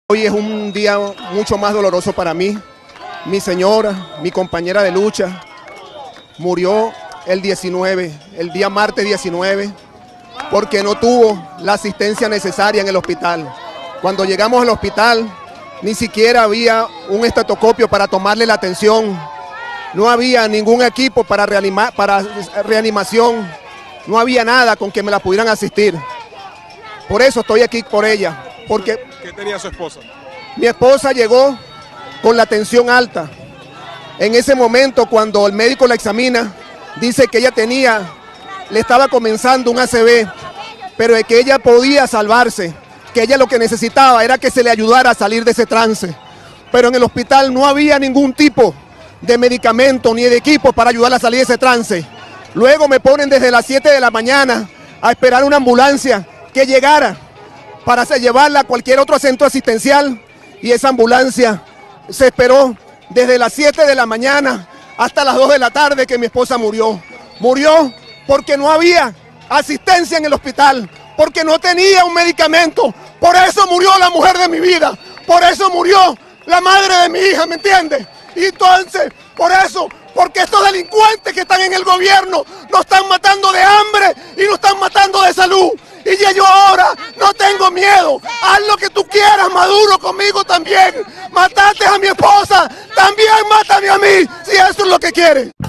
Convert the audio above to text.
Hoy es un día mucho más doloroso para mí. Mi señora, mi compañera de lucha, murió el 19, el día martes 19, porque no tuvo la asistencia necesaria en el hospital. Cuando llegamos al hospital, ni siquiera había un estetoscopio para tomarle la atención. No había ningún equipo para reanimación. No había nada con que me la pudieran asistir. Por eso estoy aquí por ella. Porque ¿Qué tenía su esposa? Mi esposa llegó con la tensión alta. En ese momento, cuando el médico la examina, dice que ella le estaba comenzando un ACV, pero de que ella podía salvarse, que ella lo que necesitaba era que se le ayudara a salir de ese trance. Pero en el hospital no había ningún tipo de medicamento ni de equipo para ayudarla a salir de ese trance. Luego me ponen desde las 7 de la mañana a esperar una ambulancia que llegara para llevarla a cualquier otro centro asistencial, y esa ambulancia se esperó desde las 7 de la mañana hasta las 2 de la tarde que mi esposa murió. Murió porque no había asistencia en el hospital, porque no tenía un medicamento. Por eso murió la mujer de mi vida, por eso murió la madre de mi hija, ¿me entiendes? Y entonces, por eso, porque estos delincuentes que están en el gobierno nos están matando de hambre y nos estestán matando de salud. Y yo ahora no tengo miedo. Haz lo que tú quieras, Maduro, conmigo también. Mataste a mi esposa, también mátame a mí, si eso es lo que quieres.